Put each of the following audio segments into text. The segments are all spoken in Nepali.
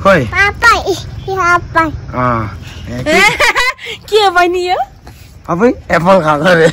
खोइ के बनी यो अब एप्पल खाएको रे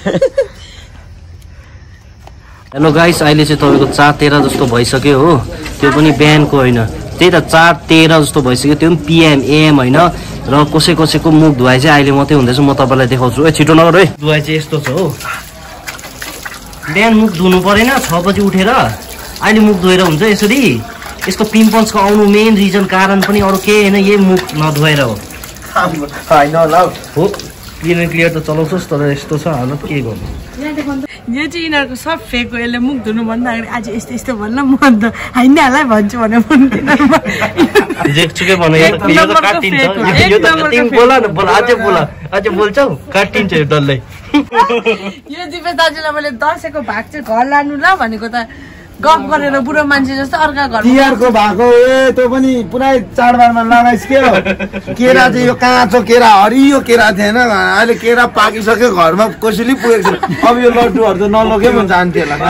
हेलो गाइस अहिले चाहिँ तपाईको 4:13 जस्तो भइसक्यो हो त्यो पनि बिहानको होइन त्यही त 4:13 जस्तो भइसक्यो त्यो पनि PM AM होइन र कसैको मुख धुवाइ चाहिँ अहिले मात्रै हुँदैछ म तपाईलाई देखाउँछु ए छिटो नगर है धुवाइ चाहिँ यस्तो छ हो बिहान मुख धुनु परेन 6 बजे उठेर अहिले मुख धोएर हुन्छ यसरी यसको पिम्पल्सको आउनु मेन रिजन कारण पनि अरु केही हैन यही मुख नधोएर हो हैन ल हो क्लियर त चलाउँछस् तर यस्तो छ हालत के गर्नु यो चाहिँ यिनीहरुको सब फेक हो यसले मुख धुनु भन्दा आज यस्तो यस्तो भन्न म त हैन हालै भन्छु भने भन्दिन रिजेक्ट के भने यो त काटिन्छ यो त तिमी बोला न बोला अझै बोल्छौ काटिन्छ यो डल्लै यो दिपेश दाजुलाई मैले दशैंको भाग चाहिँ घर लानु ल भनेको त गफ गरेर बुढो मान्छे जस्तो अर्का घर तिहारको भएको ए त्यो पनि पुरै चाडबाडमा लगाइस के हो केरा चाहिँ यो काँचो केरा हरियो केरा थिएन अहिले केरा पाकिसक्यो घरमा कसैले पुगेको छैन अब यो लड्डुहरु त नलगे म जान्थे होला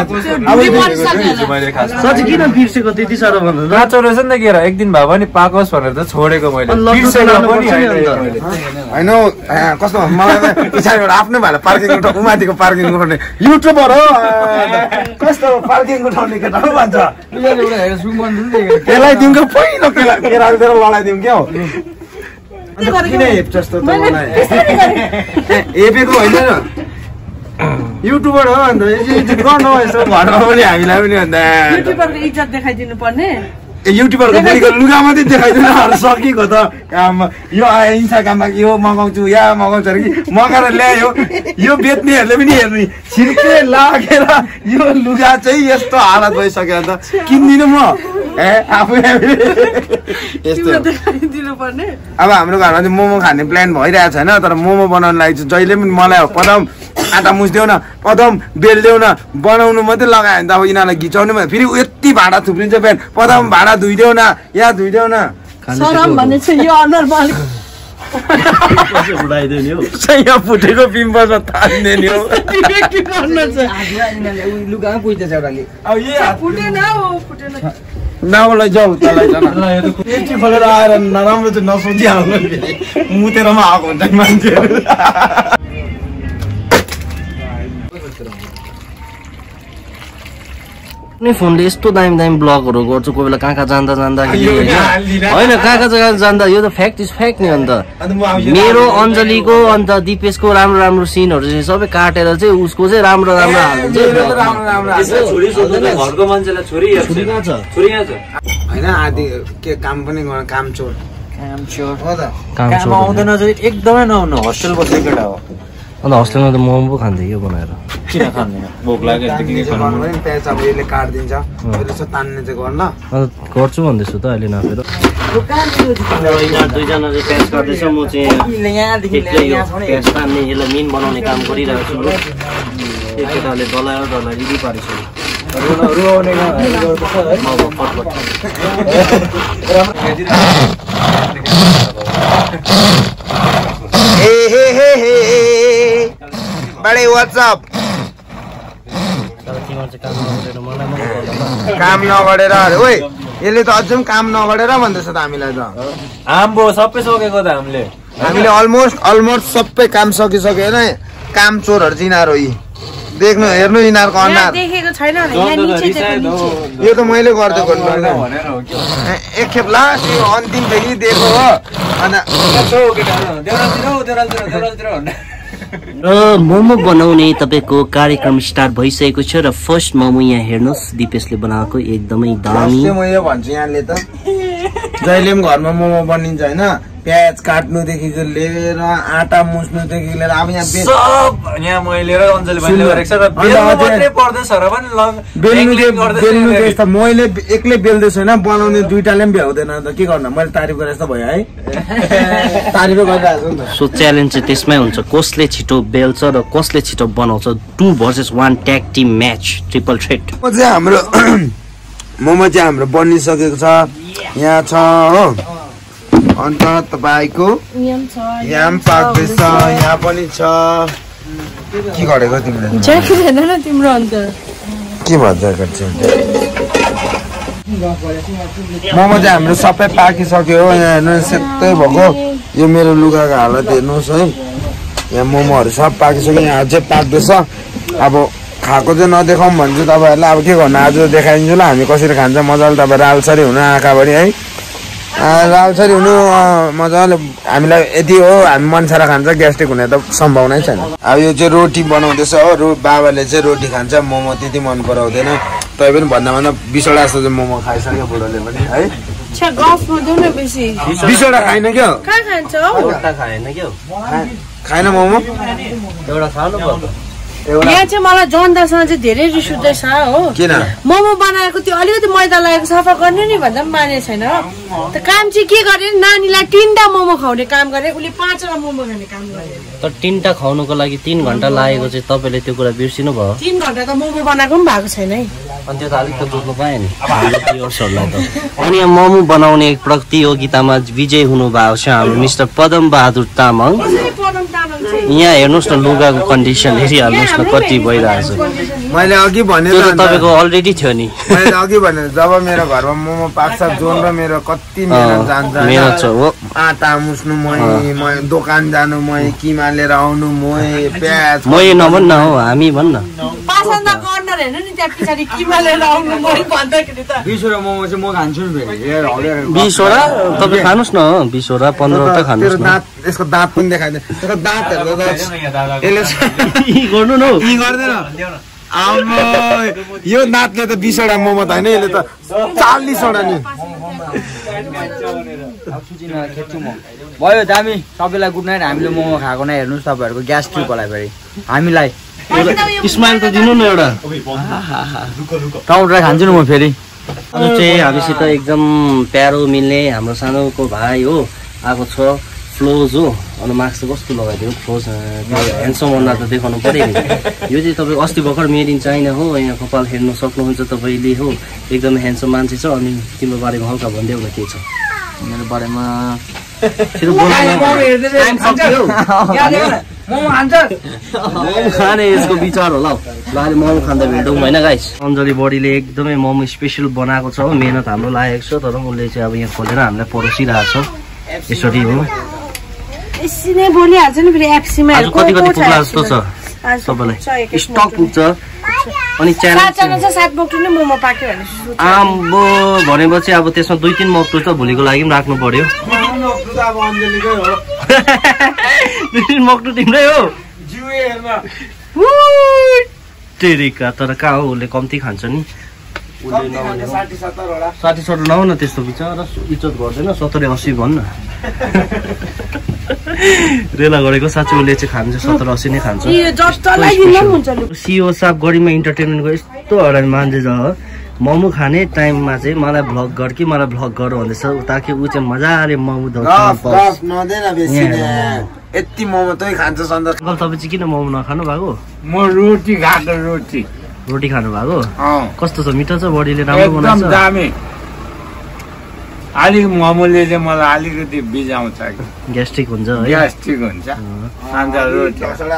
सच्चै किन बिर्सेको त्यति साह्रो भन्नु रातो रहेछ नि त केरा एक दिन भए पनि पाकोस् भनेर त छोडेको मैले बिर्सेको पनि हैन कस्तो मलाई पछाडीबाट आफ्नै भाले पार्किङ उठाउ उमाथिको पार्किङ उठाउने युट्युबर हो कस्तो पार्किङ उठाउने केटा भन्छ त्यसलाई दिउँको पहिलो केरा लडाइदिउँ क्या हो किन हेप जस्तो त मलाई हेपेको होइन युट्युबर हो अन्त इज्जत गर्नु यसो घरमा पनि हामीलाई पनि अन्त युट्युबरको इज्जत देखाइदिनु पर्ने युट्युबरको बुढीको लुगा मात्रै देखाइदिनु सकिएको त यो इन्स्टाग्राममा यो मगाउँछु या मगाउँछ अरे कि मगाएर ल्यायो यो बेच्नेहरूले पनि हेर्ने छिर्के लागेर यो लुगा चाहिँ यस्तो हालत भइसक्यो अन्त किन्दिनँ म आफू यस्तो अब हाम्रो घरमा चाहिँ मोमो खाने प्लान भइरहेको छैन तर मोमो बनाउनु लागि चाहिँ जहिले पनि मलाई प्रथम आटा मुछ्देऊ न प्रथम बेल्देऊ न बनाउनु मात्रै लगायो भने त अब यिनीहरूलाई घिचाउनु फेरि यति भाँडा थुप्रिन्छ बिहान प्रथम भाँडा धुइदेऊ न या धुइदेऊ न सरम भन्ने चाहिँ यो अनुहार मालिक उडाइदियो नि हो यहाँ फुटेको पिम्पल्समा तान्ने नि हो लुगा पुइतेछ एउटाले अब फुटेन फुटेन नाउलाई जाऊ तलाई जान यति खोलेर आएर नराम्रो चाहिँ नसोचिहाल्नु मुतेरमा आएको हुन्छ मान्छेहरू फोनले यस्तो दामी ब्लगहरु गर्छु कोही बेला कहाँ जाँदा होइन कहाँ जाँदा यो त फ्याक्ट इज फ्याक्ट नि अन्त मेरो अञ्जलीको अन्त दिपेशको राम्रो सिनहरु चाहिँ सबै काटेर चाहिँ उसको चाहिँ राम्रो घरको मान्छेलाई छोरी हैन आदि के काम पनि गर्न काम चोर हो त काम आउँदैन चाहिँ एकदमै नआउनु होस्टेल बसेको केटा हो अन्त होस्टेलमा त मोमो पो खान्थे यो बनाएर किन खान्दैन भोक लाग्यो प्याज अब यसले काट्दिन्छ यसो तान्ने चाहिँ गर्न गर्छु भन्दैछु त अहिले नापेर दुईजनाले प्याज काट्दैछ म चाहिँ प्याज तान्ने यसलाई मिन बनाउने काम गरिरहेको छु एक केटाले डलाएर रेडी पारिसक्यो बडे व्हाट्सअप काम नगरेर ओइ यसले त अझै काम नगरेर भन्दैछ त हामीलाई त आम्बो सबै सकेको त हामीले अलमोस्ट सबै काम सकिसक्यो हैन काम चोरहरु चिनारो यी देख्नु हेर्नु यिनीहरुको अनुहार देखेको छैन भने यहाँ नीचे देखो यो त मैले गर्दै एकखेप लास्ट यो अन्तिम फेरि दिएको हो अनि र मोमो बनाउने तपाईको कार्यक्रम स्टार्ट भइसकेको छ र फर्स्ट मोमो यहाँ हेर्नुस् दिपेशले बनाएको एकदमै दामी म यो भन्छु यहाँले त जहिले पनि घरमा मोमो बनिन्छ हैन प्याज काट्नुदेखि लिएर आटा मुस्नुदेखि लिएर अब यहाँ सब यहाँ मैले र अञ्जली भाइले गरेको छ र बेल्नु मात्रै पर्दैछ र पनि बेल्नु मैले एक्लै बेल्दैछु हैन बनाउने दुईटाले पनि भ्याउँदैन त के गर्नु मैले तारिफ गरे जस्तो भयो है तारिफ गरिरहेको नि त सो च्यालेन्ज चाहिँ त्यसमै हुन्छ कसले छिटो बेल्छ र कसले छिटो बनाउँछ 2 versus 1 tag team match triple threat हाम्रो मोमो चाहिँ हाम्रो बनिसकेको छ यहाँ छ हो अन्त तपाईको याम पाक्दैछ यहाँ पनि छ के गरेको तिमीले ज्याकेट हेर्न न तिम्रो अन्त के भयो ज्याकेट चाहिँ मोमो चाहिँ हाम्रो सबै पाकिसक्यो हो। यहाँ हेर्नु सेतै भएको यो मेरो लुगाको हालत हेर्नुहोस् है। यहाँ मोमोहरू सब पाकिसक्यो, यहाँ अझै पाक्दैछ। अब खाएको चाहिँ नदेखाउँ भन्छु तपाईँहरूलाई। अब के गर्नु, आज देखाइदिन्छु ल हामी कसरी खान्छ मजाले। तपाईँ रालसरी हुनु आँखाभरि है, रालसरी हुनु मजाले। हामीलाई यति हो, हामी मनसारा खान्छ, ग्यास्ट्रिक हुने त सम्भावनै छैन। अब यो चाहिँ रोटी बनाउँदैछ हो, बाबाले चाहिँ रोटी खान्छ, मोमो त्यति मन पराउँदैन। तै पनि भन्दा 20वटा जस्तो चाहिँ मोमो खाइसक्यो बुढोले पनि है। 20वटा खाइन क्या खाएन मोमो एउटा खानु पर्छ। यहाँ चाहिँ मलाई जनतासँग चाहिँ धेरै रिस उठ्दैछ हो। किन मोमो बनाएको त्यो अलिकति मैदा लागेको सफा गर्ने नि भन्दा पनि माने छैन। त काम चाहिँ के गरे, नानीलाई 3टा मोमो खुवाउने काम गरे, उसले 5वटा मोमो खाने काम गरे। तर 3टा खुवाउनुको लागि 3 घण्टा लागेको चाहिँ तपाईँले त्यो कुरा बिर्सिनु भयो। 3 घण्टा त मोमो बनाएको पनि भएको छैन है। अनि त्यो त अलिक त बुझ्नु पाएँ नि भ्युअर्सहरूलाई त। अनि यहाँ मोमो बनाउने प्रतियोगितामा विजय हुनुभएको छ हाम्रो मिस्टर पदम बहादुर तामाङ। यहाँ हेर्नुहोस् न लुगाको कन्डिसन हेरिहाल्नुहोस् न कति भइरहेछ। मैले अघि भने तपाईँको अलरेडी थियो नि। मैले अघि भने जब मेरो घरमा मोमो पाक्छ जोन र मेरो कति मेहनत जान्छ। मेहनत छ हो, आटा मुस्नु मै दोकान जानु मै किमा लिएर आउनु मै प्याज मै नभन् न हो हामी भन्न। पासन्द कर्नर हेर्नु नि त्यहाँ पछाडि किमा लिएर आउनु मै भन्दाखेरि त 20वटा मोमो चाहिँ म खान्छु नि फेरि। 20वटा तपाईँ खानुहोस् न, 20वटा 15वटा खानुहोस् न। यसको दाँत पनि देखाइदिनु, यसको दाँतहरू गर्नु न गर्दैन। यो दाँतले त 20वटा मोमो त होइन, यसले त 40वटा नि भयो। दामी सबैलाई गुड नाइट। हामीले मोमो खाएको नै हेर्नुहोस् तपाईँहरूको ग्यास्ट्रिक होला फेरि हामीलाई। स्माइल त दिनु न एउटा। टमाटर खान्छु नि म फेरि। आज चाहिँ हामीसित एकदम प्यारो मिल्ने हाम्रो सानोको भाइ हो आएको छ, फ्लोज हो। अनि मास्क चाहिँ कस्तो लगाइदियो फ्लोज, ह्यान्डसम अनुहार त देखाउनु पऱ्यो नि। यो चाहिँ तपाईँ अस्ति भर्खर मेड इन चाइना हो। यहाँ कपाल हेर्नु सक्नुहुन्छ तपाईँले हो, एकदम ह्यान्डसम मान्छे छ। अनि तिम्रो बारेमा हल्का भनिदेऊ न के छ मेरो बारेमा। खाने यसको विचार होला हौ। ल अहिले मोमो खाँदा भेटौँ होइन गाइस। अञ्जली बडीले एकदमै मोमो स्पेसल बनाएको छ हो, मेहनत हाम्रो लागेको छ। तर उसले चाहिँ अब यहाँ खोलेर हामीलाई परोसिरहेको छ यसरी हो। यसले बोलिहाल्छ नि फेरि एफसीमा। आज कति पुग्ला जस्तो छ सबैलाई, स्टक पुग्छ। अनि च्यालेन्ज 7 मोक्टु नै मोमो पाक्यो भने आम्बो भनेपछि अब त्यसमा 2-3 मोक्टु त भोलिको लागि पनि राख्नु पर्यो। 2-3 मोक्टु तिम्रै हो तेरिका। तर कहाँ हो, उसले कम्ती खान्छ नि। 60-70 नहुन त्यस्तो बिचरा इज्जत गर्दैन। 70-80 भन्न रेला गरेको। साँच्चै उसले चाहिँ खान्छ 70-80 नै खान्छ। सिओ साहब गरिमा इन्टरटेनमेन्टको यस्तो हरामी मान्छे छ। मोमो खाने टाइममा चाहिँ मलाई भ्लग गर कि मलाई भ्लग गर भन्दैछ, ताकि ऊ चाहिँ मजाले मोमो यति मोमो तै खान्छ सन्दर्भ। तपाईँ चाहिँ किन मोमो नखानु भएको? म रोटी खाएको रोटी खानु भएको कस्तो छ? मिठो छ? बडीले राम्रो बनाउँछ? अलिक मोमोले चाहिँ मलाई अलिकति बिजाउँछ, ग्यास्ट्रिक हुन्छ है। ग्यास्ट्रिक हुन्छ। अन्त रोटी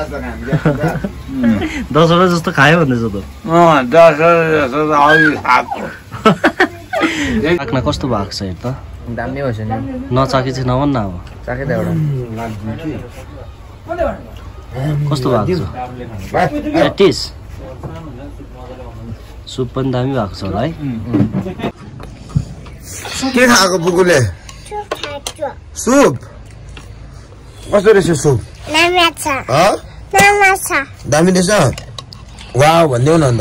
10वटा जस्तो खायो भन्दैछ त। 10वटा जस्तो त अघि खाएको। पाक्न कस्तो भएको छ हेर त? दामी भएछ नि। नचाके चाहिँ नभन्न अब। चाखे त एउटा कस्तो भएको छ? एटिस सुप पनि दामी भएको छ होला है। के खाएको बुकुले? सुप कस्तो रहेछ सुप? दामी रहेछ। वाउ भनिदेऊ न अन्त।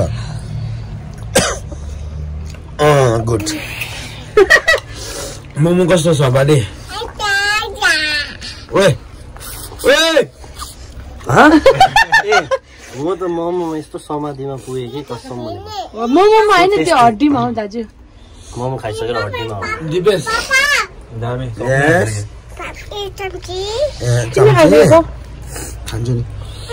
गुड। मोमो कस्तो छ बाले? ओए म त मोमोमा यस्तो समाधिमा पुगेँ कि कसम भनेको। मोमोमा होइन त्यो हड्डीमा हो दाजु। मोमो खाइसकेर हड्डीमा हो। दिपेश दामी। यस खान्छु नि।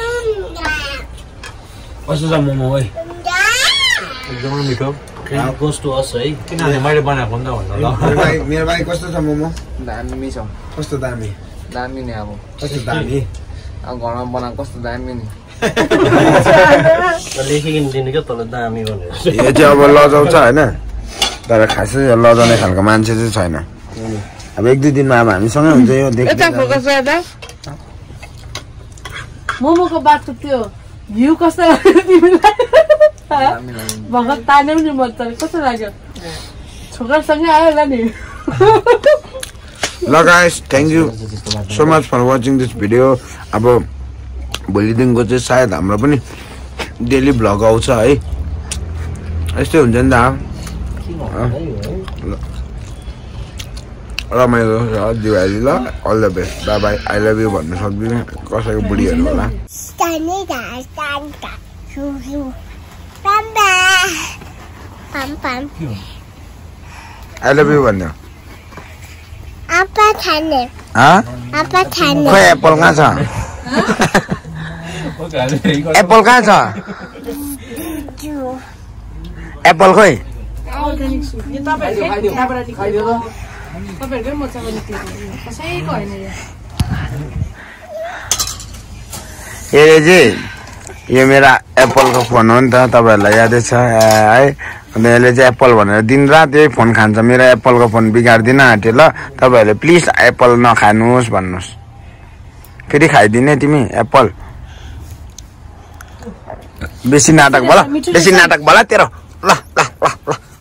कस्तो छ मोमो? ओए एकदमै मिठो। गोस टु अस है। किनभने मैले बनाएको नि त भन्दा ल। मेरो भाइ कस्तो छ मोमो? दामी छ। कस्तो दामी? दामी नै अब कस्तो दामी? अब घरमा बनाएको कस्तो दामी नि। लेखिकन दिनु क्या तल दामी भनेर। यो चाहिँ अब लजाउँछ होइन? तर खासै लजाउने खालको मान्छे चाहिँ छैन। अब 1-2 दिनमा अब हामीसँगै हुन्छ यो देख्दै यता फोकस गर्दा मोमोको बाटो त्यो भ्यू कस्तो लाग्यो तिमीलाई? भगत तान्यो नि मजाले कस्तो लाग्यो? छोरासँगै आयो होला नि। ल guys thank you so much for watching this video. अब भोलिदेखिको चाहिँ सायद हाम्रो पनि डेली भ्लग आउँछ है, यस्तै हुन्छ नि त। रमाइलो छ दिवाली। ल all the best, bye bye, I love you भन्नु सक्दिनँ कसैको बुढीहरू होला। आई लभ यु भन्नु। खोइ एप्पल कहाँ छ? एप्पल कहाँ छ? एप्पल खोइ? यो मेरा एप्पलको फोन हो नि त, तपाईँहरूलाई यादै छ है। अन्त यसले चाहिँ एप्पल भनेर दिनरात यही फोन खान्छ। मेरो एप्पलको फोन बिगारिदिन आँट्यो। ल तपाईँहरूले प्लिज एप्पल नखानुहोस् भन्नुहोस्। फेरि खाइदिने तिमी एप्पल। बेसी नाटक भला तेरो। ल ल ल ल।